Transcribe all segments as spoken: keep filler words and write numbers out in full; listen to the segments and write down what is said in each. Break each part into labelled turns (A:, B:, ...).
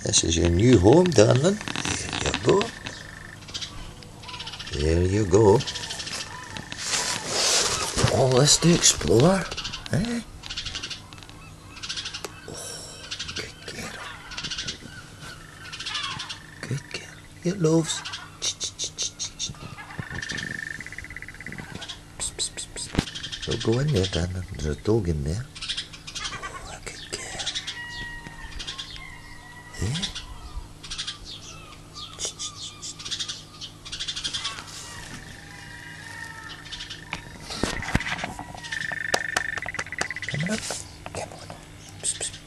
A: This is your new home, darling. There you go. There you go. All this to explore, eh? Oh, good girl. Good girl. Here, loves. Don't go in there, darling. There's a dog in there. Oh, good girl. Eh? Come on up. Come on. Psst, psst.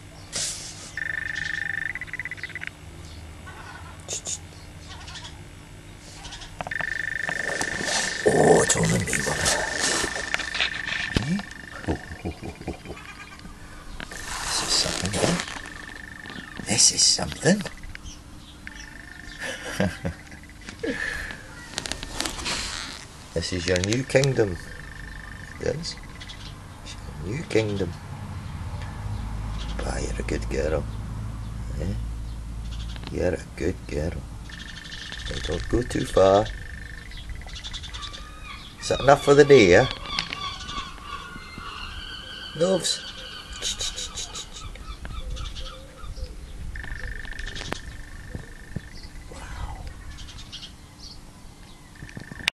A: Oh, it's only me, woman. Eh? Oh, oh, oh, oh, oh. This is something, eh? This is something. This is your new kingdom. It is. It's your new kingdom. Ah, you're a good girl. Eh? You're a good girl. So don't go too far. Is that enough for the day, yeah? Loves?